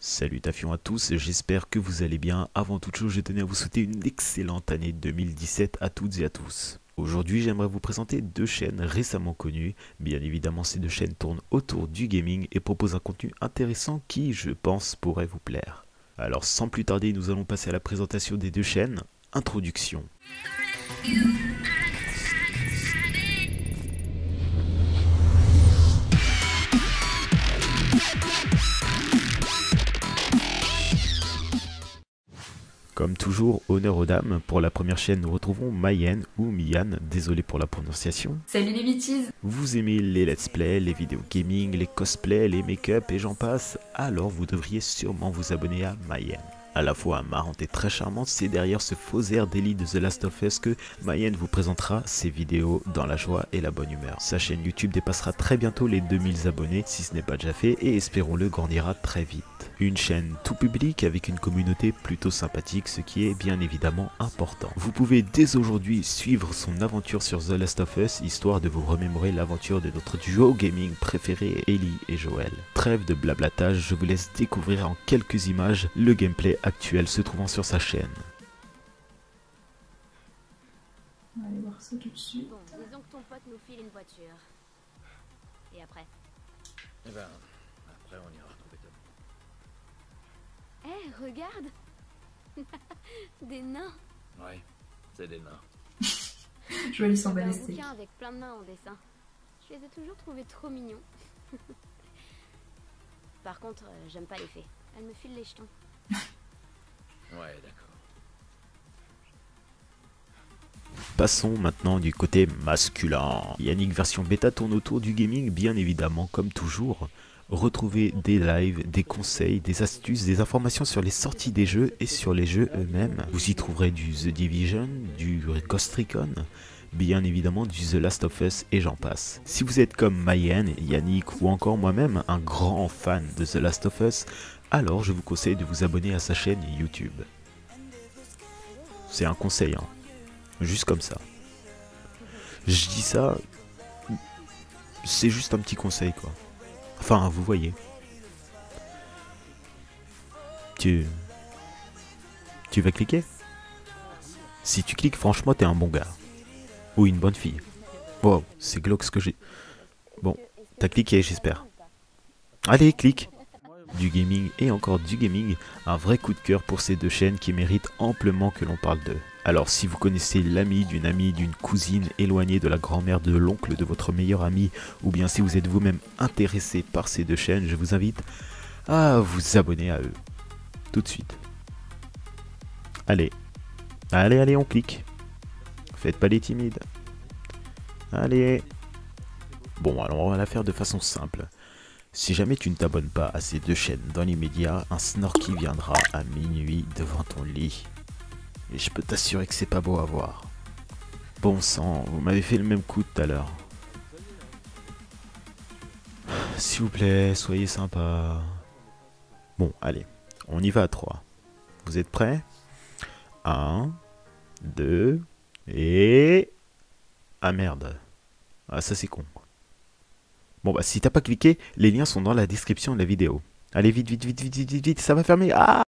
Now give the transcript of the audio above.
Salutations à tous, j'espère que vous allez bien. Avant toute chose, je tenais à vous souhaiter une excellente année 2017 à toutes et à tous. Aujourd'hui, j'aimerais vous présenter deux chaînes récemment connues. Bien évidemment, ces deux chaînes tournent autour du gaming et proposent un contenu intéressant qui, je pense, pourrait vous plaire. Alors, sans plus tarder, nous allons passer à la présentation des deux chaînes. Introduction. Comme toujours, honneur aux dames. Pour la première chaîne, nous retrouvons Mayen ou Mian, désolé pour la prononciation. Salut les bitches. Vous aimez les let's play, les vidéos gaming, les cosplays, les make-up et j'en passe, alors vous devriez sûrement vous abonner à Mayen. À la fois marrante et très charmante, c'est derrière ce faux air d'élite de The Last of Us que Mayen vous présentera ses vidéos dans la joie et la bonne humeur. Sa chaîne YouTube dépassera très bientôt les 2000 abonnés, si ce n'est pas déjà fait, et espérons-le grandira très vite. Une chaîne tout public avec une communauté plutôt sympathique, ce qui est bien évidemment important. Vous pouvez dès aujourd'hui suivre son aventure sur The Last of Us, histoire de vous remémorer l'aventure de notre duo gaming préféré, Ellie et Joel. Trêve de blablatage, je vous laisse découvrir en quelques images le gameplay actuel se trouvant sur sa chaîne. On va aller voir ça tout de suite. Bon, disons que ton pote nous file une voiture. Et après? Eh ben, après on ira retrouver Tom. Eh, regarde. Des nains. Ouais, c'est des nains. Je vais lui s'en J'ai un balaster. bouquin avec plein de nains en dessin. Je les ai toujours trouvés trop mignons. Par contre, j'aime pas les fées. Elles me filent les jetons. Ouais, d'accord. Passons maintenant du côté masculin. Yannick version bêta tourne autour du gaming, bien évidemment, comme toujours. Retrouvez des lives, des conseils, des astuces, des informations sur les sorties des jeux et sur les jeux eux-mêmes. Vous y trouverez du The Division, du Ghost Recon, bien évidemment du The Last of Us et j'en passe. Si vous êtes comme Mayen, Yannick ou encore moi-même un grand fan de The Last of Us, alors je vous conseille de vous abonner à sa chaîne YouTube. C'est un conseil, hein. Juste comme ça. Je dis ça, c'est juste un petit conseil quoi. Enfin, vous voyez. Tu vas cliquer? Si tu cliques, franchement, t'es un bon gars. Ou une bonne fille. Wow, c'est glauque ce que j'ai. Bon, t'as cliqué, j'espère. Allez, clique. Du gaming et encore du gaming, un vrai coup de cœur pour ces deux chaînes qui méritent amplement que l'on parle d'eux. Alors si vous connaissez l'ami, d'une cousine éloignée de la grand-mère, de l'oncle, de votre meilleur ami, ou bien si vous êtes vous-même intéressé par ces deux chaînes, je vous invite à vous abonner à eux. Tout de suite. Allez, allez, on clique. Faites pas les timides. Allez. Bon, alors on va la faire de façon simple. Si jamais tu ne t'abonnes pas à ces deux chaînes dans l'immédiat, un snorky viendra à minuit devant ton lit. Et je peux t'assurer que c'est pas beau à voir. Bon sang, vous m'avez fait le même coup tout à l'heure. S'il vous plaît, soyez sympa. Bon, allez, on y va à 3. Vous êtes prêts? 1, 2, et... Ah merde. Ah ça c'est con. Bon bah si t'as pas cliqué, les liens sont dans la description de la vidéo. Allez vite, ça va fermer. Ah!